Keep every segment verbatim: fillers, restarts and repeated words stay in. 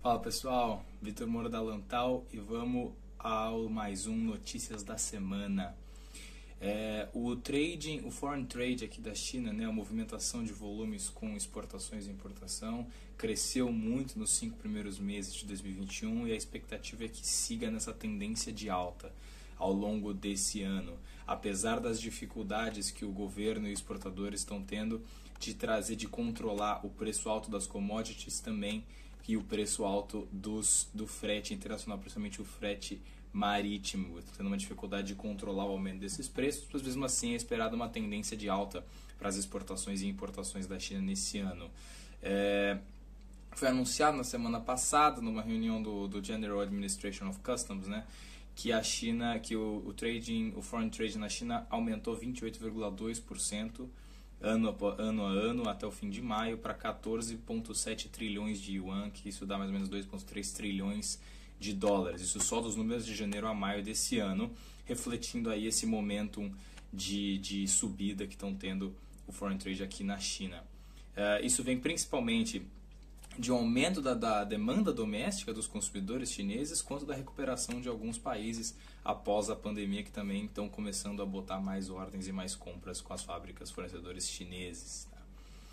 Fala pessoal, Vitor Moura da Lantal e vamos ao mais um Notícias da Semana. É, o trading, o foreign trade aqui da China, né, a movimentação de volumes com exportações e importação, cresceu muito nos cinco primeiros meses de dois mil e vinte e um e a expectativa é que siga nessa tendência de alta ao longo desse ano, apesar das dificuldades que o governo e os exportadores estão tendo de trazer, de controlar o preço alto das commodities também e o preço alto dos, do frete internacional, principalmente o frete marítimo, tendo uma dificuldade de controlar o aumento desses preços, mas mesmo assim é esperada uma tendência de alta para as exportações e importações da China nesse ano. É, foi anunciado na semana passada, numa reunião do, do General Administration of Customs, né, que a China, que o, o trading, o foreign trade na China aumentou vinte e oito vírgula dois por cento ano a, ano a ano até o fim de maio para quatorze vírgula sete trilhões de yuan, que isso dá mais ou menos dois vírgula três trilhões de dólares. Isso só dos números de janeiro a maio desse ano, refletindo aí esse momentum de, de subida que estão tendo o foreign trade aqui na China. Uh, isso vem principalmente de um aumento da, da demanda doméstica dos consumidores chineses, quanto da recuperação de alguns países após a pandemia, que também estão começando a botar mais ordens e mais compras com as fábricas fornecedores chineses. Tá?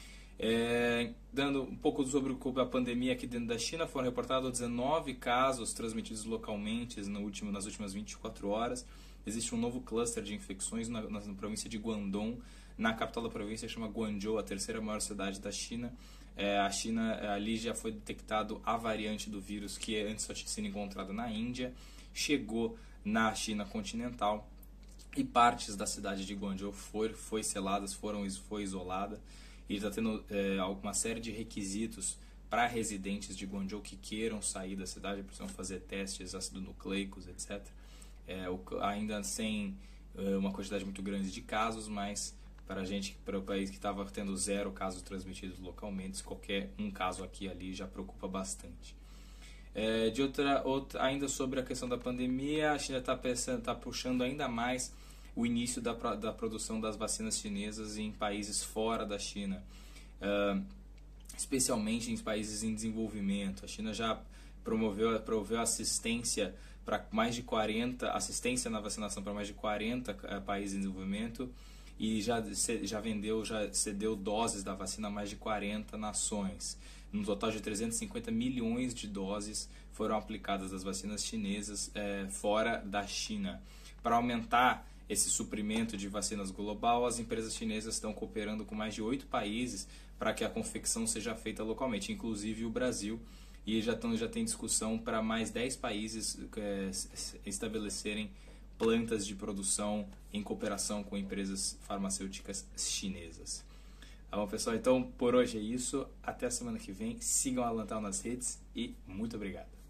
É, dando um pouco sobre a pandemia aqui dentro da China, foram reportados dezenove casos transmitidos localmente no último, nas últimas vinte e quatro horas. Existe um novo cluster de infecções na, na, na província de Guangdong, na capital da província, chama Guangzhou, a terceira maior cidade da China. É, a China, ali já foi detectado a variante do vírus que antes só tinha sido encontrada na Índia, chegou na China continental e partes da cidade de Guangzhou foi, foi seladas, foram, foi isolada, e está tendo é, uma série de requisitos para residentes de Guangzhou que queiram sair da cidade, precisam fazer testes ácido nucleicos, etcétera. É, ainda sem é, uma quantidade muito grande de casos, mas para a gente, para o país que estava tendo zero casos transmitidos localmente, qualquer um caso aqui e ali já preocupa bastante. É, de outra, outra, ainda sobre a questão da pandemia, a China está tá puxando ainda mais o início da, da produção das vacinas chinesas em países fora da China, uh, especialmente em países em desenvolvimento. A China já promoveu, promoveu assistência para mais de quarenta, assistência na vacinação para mais de quarenta uh, países em desenvolvimento, e já, já vendeu, já cedeu doses da vacina a mais de quarenta nações. No total de trezentos e cinquenta milhões de doses foram aplicadas das vacinas chinesas é, fora da China. Para aumentar esse suprimento de vacinas global, as empresas chinesas estão cooperando com mais de oito países para que a confecção seja feita localmente, inclusive o Brasil, e já, tão, já tem discussão para mais dez países é, estabelecerem plantas de produção em cooperação com empresas farmacêuticas chinesas. Tá bom, pessoal? Então, por hoje é isso. Até a semana que vem. Sigam a Lantal nas redes e muito obrigado.